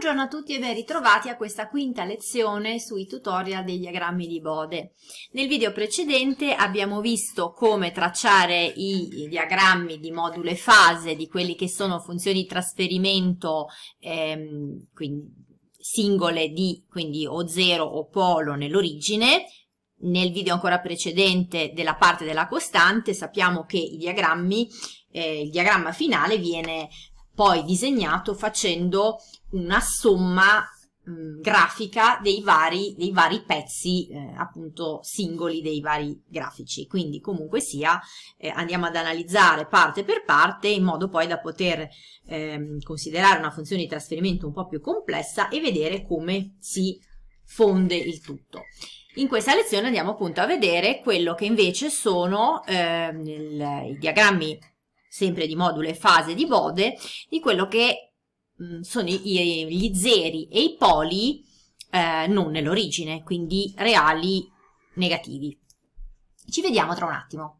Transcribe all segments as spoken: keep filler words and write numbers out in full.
Buongiorno a tutti e ben ritrovati a questa quinta lezione sui tutorial dei diagrammi di Bode. Nel video precedente abbiamo visto come tracciare i diagrammi di modulo e fase di quelli che sono funzioni di trasferimento ehm, quindi singole di quindi o zero o polo nell'origine. Nel video ancora precedente della parte della costante sappiamo che i diagrammi, eh, il diagramma finale viene poi disegnato facendo una somma mh, grafica dei vari, dei vari pezzi eh, appunto singoli dei vari grafici. Quindi comunque sia eh, andiamo ad analizzare parte per parte in modo poi da poter eh, considerare una funzione di trasferimento un po' più complessa e vedere come si fonde il tutto. In questa lezione andiamo appunto a vedere quello che invece sono eh, nel, i diagrammi sempre di modulo e fase di Bode, di quello che mh, sono i, gli zeri e i poli eh, non nell'origine, quindi reali negativi. Ci vediamo tra un attimo.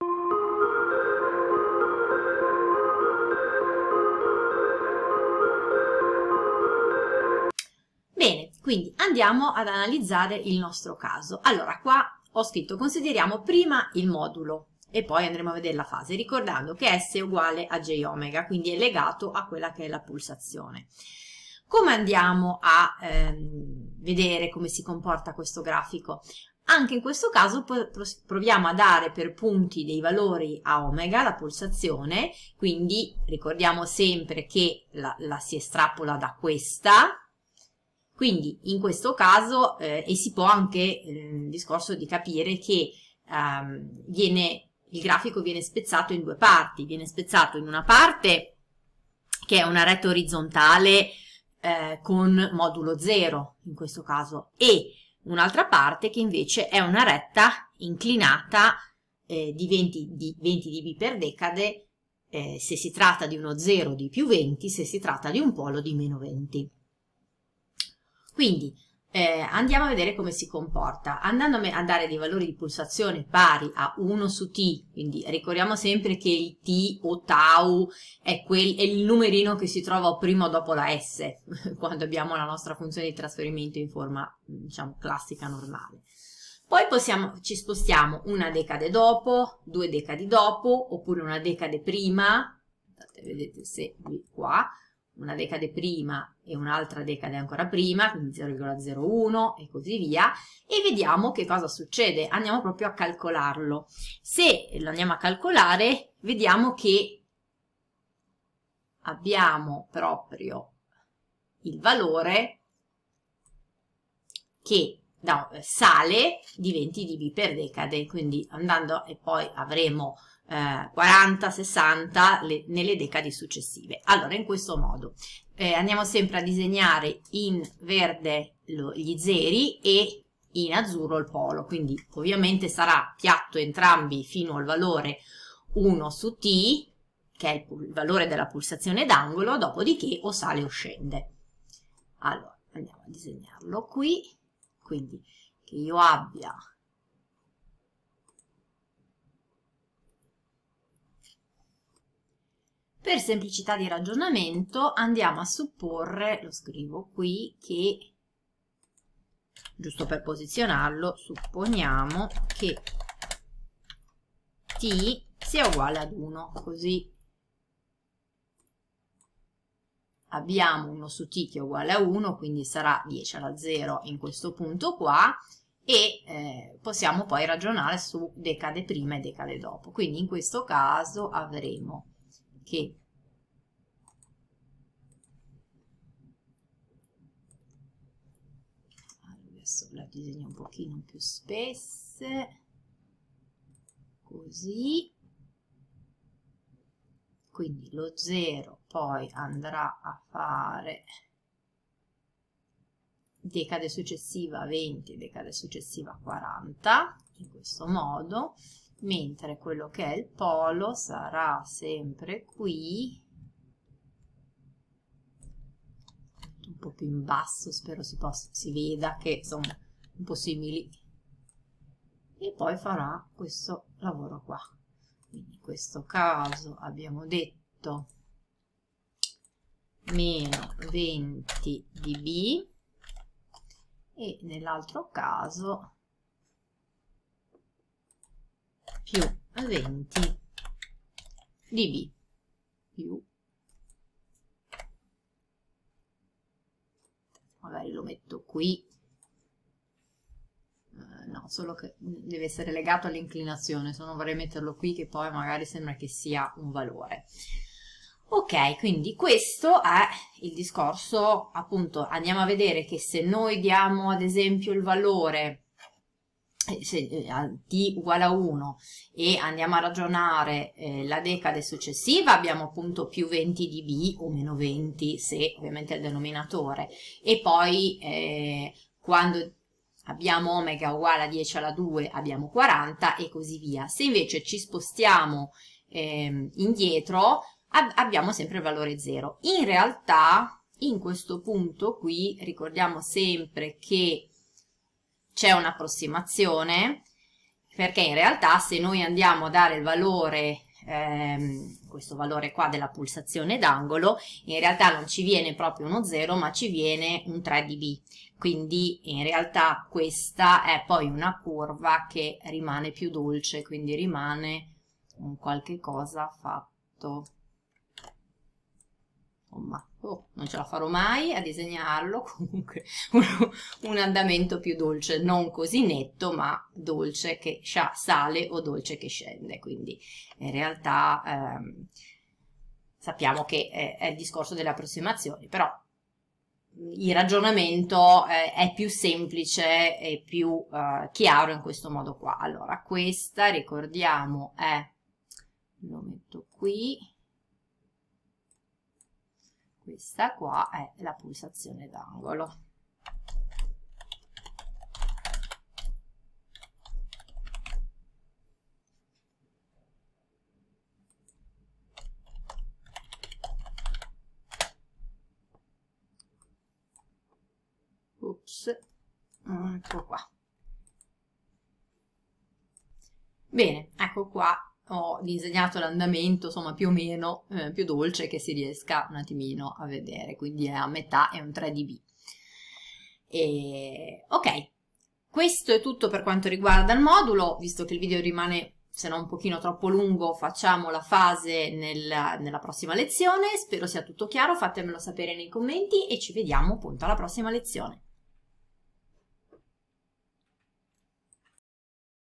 Bene, quindi andiamo ad analizzare il nostro caso. Allora, qua ho scritto consideriamo prima il modulo e poi andremo a vedere la fase, ricordando che S è uguale a J omega, quindi è legato a quella che è la pulsazione. Come andiamo a ehm, vedere come si comporta questo grafico? Anche in questo caso proviamo a dare per punti dei valori a omega, la pulsazione, quindi ricordiamo sempre che la, la si estrapola da questa. Quindi in questo caso, eh, e si può anche eh, il discorso di capire che ehm, viene, il grafico viene spezzato in due parti, viene spezzato in una parte che è una retta orizzontale eh, con modulo zero in questo caso e un'altra parte che invece è una retta inclinata eh, di venti dB per decade eh, se si tratta di uno zero di più venti, se si tratta di un polo di meno venti. Quindi eh, andiamo a vedere come si comporta. Andando a dare dei valori di pulsazione pari a uno su t, quindi ricordiamo sempre che il t o tau è, quel, è il numerino che si trova prima o dopo la s, quando abbiamo la nostra funzione di trasferimento in forma, diciamo, classica normale. Poi possiamo, ci spostiamo una decade dopo, due decadi dopo, oppure una decade prima, vedete se qua, una decade prima e un'altra decade ancora prima, quindi zero virgola zero uno e così via, e vediamo che cosa succede. Andiamo proprio a calcolarlo. Se lo andiamo a calcolare, vediamo che abbiamo proprio il valore che no, sale di venti dB per decade, quindi andando e poi avremo Eh, quaranta, sessanta le, nelle decadi successive. Allora, in questo modo eh, andiamo sempre a disegnare in verde lo, gli zeri e in azzurro il polo, quindi ovviamente sarà piatto entrambi fino al valore uno su t, che è il, il valore della pulsazione d'angolo, dopodiché o sale o scende. Allora, andiamo a disegnarlo qui, quindi che io abbia per semplicità di ragionamento andiamo a supporre, lo scrivo qui, che, giusto per posizionarlo, supponiamo che t sia uguale ad uno, così abbiamo uno su t che è uguale a uno, quindi sarà dieci alla zero in questo punto qua, e eh, possiamo poi ragionare su decade prima e decade dopo. Quindi in questo caso avremo che adesso la disegno un pochino più spesse, così, quindi lo zero poi andrà a fare decade successiva venti, decade successiva quaranta, in questo modo, mentre quello che è il polo sarà sempre qui, un po' più in basso, spero si, possa, si veda che sono un po' simili, e poi farà questo lavoro qua. Quindi in questo caso abbiamo detto meno venti dB e nell'altro caso più venti dB più, magari lo metto qui, uh, no, solo che deve essere legato all'inclinazione, se no vorrei metterlo qui che poi magari sembra che sia un valore. Ok, quindi questo è il discorso, appunto andiamo a vedere che se noi diamo ad esempio il valore se, eh, t uguale a uno e andiamo a ragionare eh, la decade successiva, abbiamo appunto più venti dB o meno venti se ovviamente è il denominatore, e poi eh, quando abbiamo omega uguale a dieci alla due abbiamo quaranta e così via. Se invece ci spostiamo eh, indietro ab abbiamo sempre il valore zero. In realtà in questo punto qui ricordiamo sempre che c'è un'approssimazione, perché in realtà se noi andiamo a dare il valore, ehm, questo valore qua della pulsazione d'angolo, in realtà non ci viene proprio uno zero, ma ci viene un tre dB. Quindi in realtà questa è poi una curva che rimane più dolce, quindi rimane un qualche cosa fatto. Ma oh, non ce la farò mai a disegnarlo, comunque un, un andamento più dolce, non così netto, ma dolce che sale o dolce che scende. Quindi in realtà ehm, sappiamo che è, è il discorso delle approssimazioni, però il ragionamento eh, è più semplice e più eh, chiaro in questo modo qua. Allora questa, ricordiamo, è, lo metto qui, questa qua è la pulsazione d'angolo. Ops, ecco qua. Bene, ecco qua. Ho disegnato l'andamento, insomma, più o meno eh, più dolce che si riesca un attimino a vedere, quindi è a metà, è un tre dB. E, ok, questo è tutto per quanto riguarda il modulo, visto che il video rimane, se no un pochino troppo lungo, facciamo la fase nella, nella prossima lezione. Spero sia tutto chiaro, fatemelo sapere nei commenti e ci vediamo appunto alla prossima lezione.